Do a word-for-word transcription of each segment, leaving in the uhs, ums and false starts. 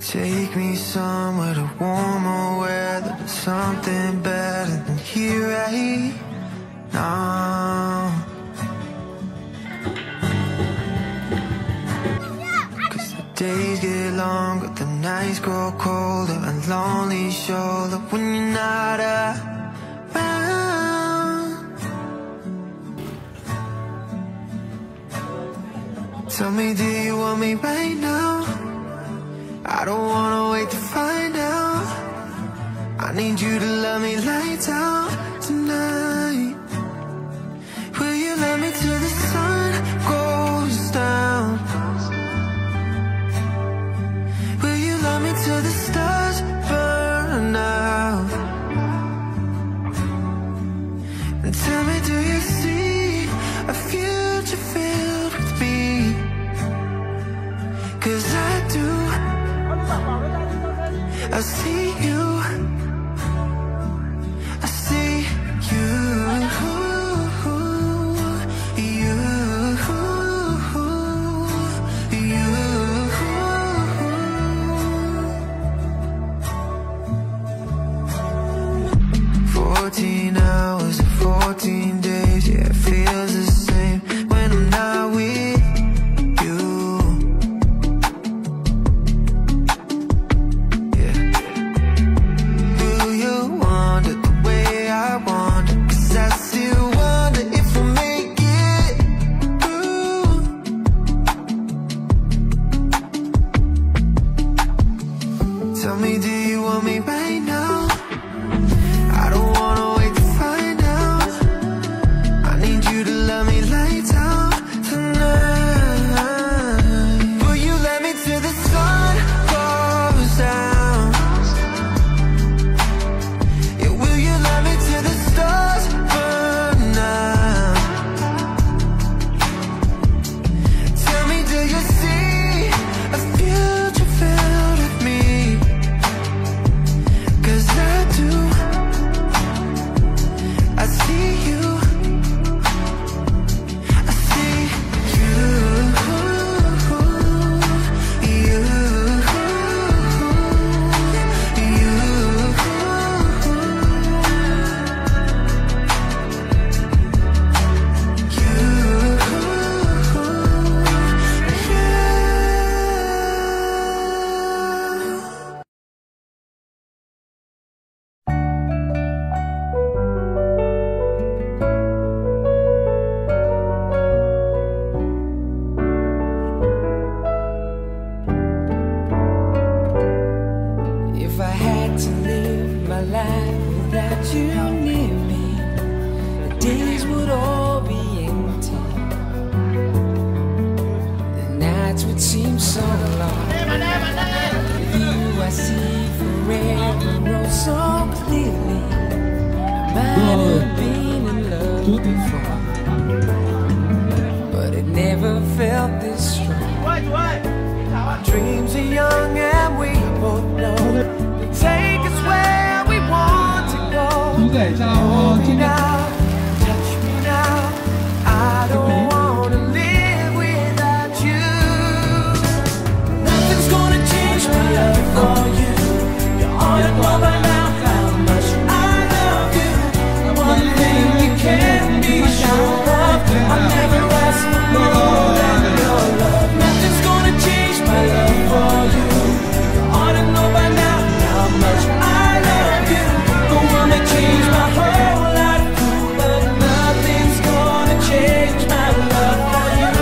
Take me somewhere to warmer weather, to something better than here right now. Cause the days get longer, the nights grow colder, a lonely shoulder when you're not around. Tell me, do you want me right now? I don't wanna wait to find out. I need you to love me lights out tonight. Will you love me till the sun goes down? Will you love me till the stars burn out? And tell me, do you see a future filled with me? Cause I do. I see you, I see you, you, you. Fourteen hours and fourteen days, yeah, it feels the same when I'm not with you. Tell me, do you want me right now? I don't wanna wait to find out. I need you to love me lights out tonight. Will you let me till the sun goes down? Yeah, will you love me till the stars burn out? Tell me, do you see a future filled with me? I see you, I see you, you, if I had to live my life without you near me, the days would all be empty. The nights would seem so long. With you I see forever oh so clearly. I might have been in love before, but it never felt this strong. Our dreams are young and we both know they take us where we want to go. Hold me now, touch me now. I don't wanna live without you. Nothing's gonna change my love for you. You're all you know by now how much I love you. One thing you can't be sure of, I'll never ask for more than your love. Nothing's gonna change my love for you. You ought to know by now how much I love you. Don't wanna change my whole life, but nothing's gonna change my love for you.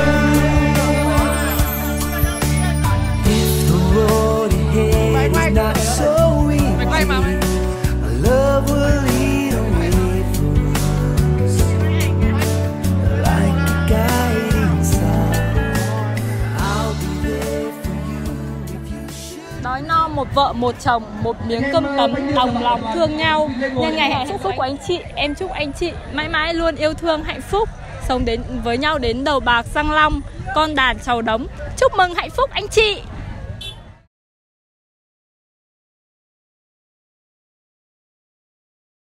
If the road ahead is not so easy, our love will lead away from us like a guiding star. I'll be there for you if you should. Đói no một vợ một chồng, một miếng cơm tấm, đồng lòng thương nhau. Nhân ngày hạnh phúc của anh chị, em chúc anh chị mãi mãi luôn yêu thương hạnh phúc, sống đến với nhau đến đầu bạc răng long, con đàn trầu đống. Chúc mừng hạnh phúc anh chị.